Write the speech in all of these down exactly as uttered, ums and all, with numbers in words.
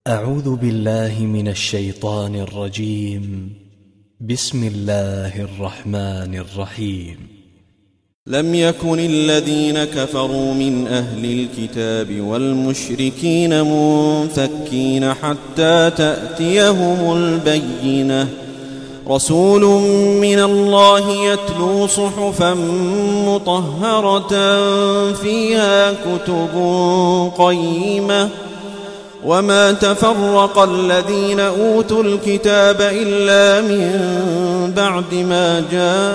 أعوذ بالله من الشيطان الرجيم. بسم الله الرحمن الرحيم. لم يكن الذين كفروا من أهل الكتاب والمشركين منفكين حتى تأتيهم البينة، رسول من الله يتلو صحفا مطهرة فيها كتب قيمة، وما تفرق الذين أوتوا الكتاب إلا من بعد ما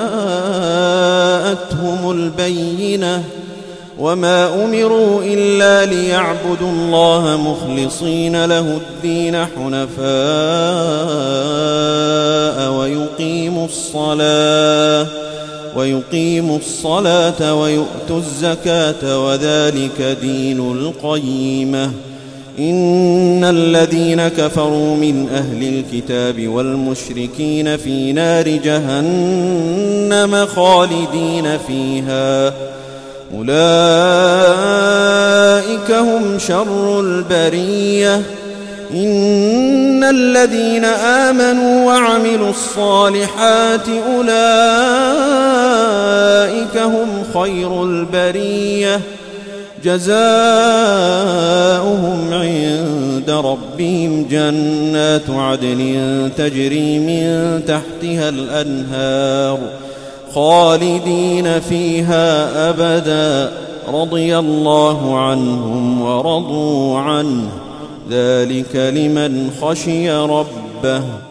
جاءتهم البينة، وما أمروا إلا ليعبدوا الله مخلصين له الدين حنفاء ويقيموا الصلاة ويقيموا الصلاة ويؤتوا الزكاة وذلك دين القيمة. إن الذين كفروا من أهل الكتاب والمشركين في نار جهنم خالدين فيها، أولئك هم شر البرية. إن الذين آمنوا وعملوا الصالحات أولئك هم خير البرية، جزاؤهم عند ربهم جنات عدن تجري من تحتها الأنهار خالدين فيها أبدا، رضي الله عنهم ورضوا عنه، ذلك لمن خشي ربه.